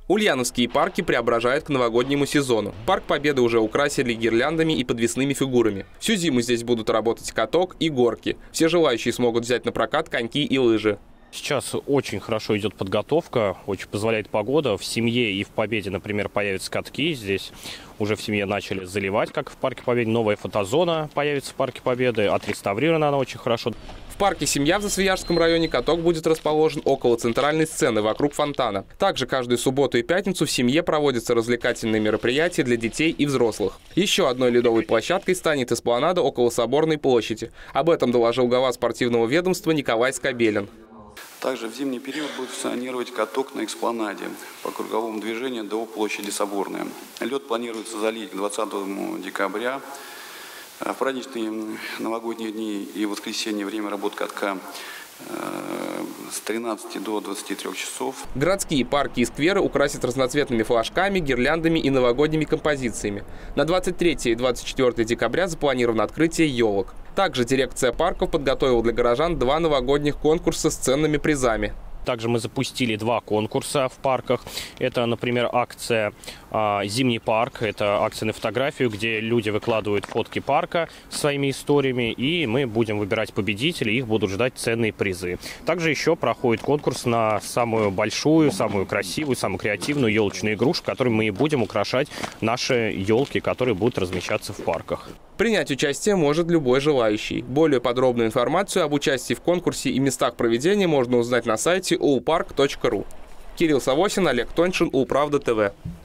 Ульяновские парки преображают к новогоднему сезону. Парк Победы уже украсили гирляндами и подвесными фигурами. Всю зиму здесь будут работать каток и горки. Все желающие смогут взять на прокат коньки и лыжи. Сейчас очень хорошо идет подготовка, очень позволяет погода. В семье и в Победе, например, появятся катки. Здесь уже в семье начали заливать, как в парке Победы. Новая фотозона появится в парке Победы. Отреставрирована она очень хорошо. В парке «Семья» в Засвияжском районе каток будет расположен около центральной сцены, вокруг фонтана. Также каждую субботу и пятницу в «Семье» проводятся развлекательные мероприятия для детей и взрослых. Еще одной ледовой площадкой станет эспланада около Соборной площади. Об этом доложил глава спортивного ведомства Николай Скобелин. Также в зимний период будет функционировать каток на экспланаде по круговому движению до площади Соборная. Лед планируется залить к 20 декабря. В праздничные новогодние дни и воскресенье время работы катка с 13 до 23 часов. Городские парки и скверы украсят разноцветными флажками, гирляндами и новогодними композициями. На 23 и 24 декабря запланировано открытие елок. Также дирекция парков подготовила для горожан 2 новогодних конкурса с ценными призами. Также мы запустили 2 конкурса в парках. Это, например, акция «Зимний парк». Это акция на фотографию, где люди выкладывают фотки парка своими историями, и мы будем выбирать победителей, их будут ждать ценные призы. Также еще проходит конкурс на самую большую, самую красивую, самую креативную елочную игрушку, которой мы и будем украшать наши елки, которые будут размещаться в парках. Принять участие может любой желающий. Более подробную информацию об участии в конкурсе и местах проведения можно узнать на сайте ulpark.ru. Кирилл Савосин, Олег Тоньшин, Улправда ТВ.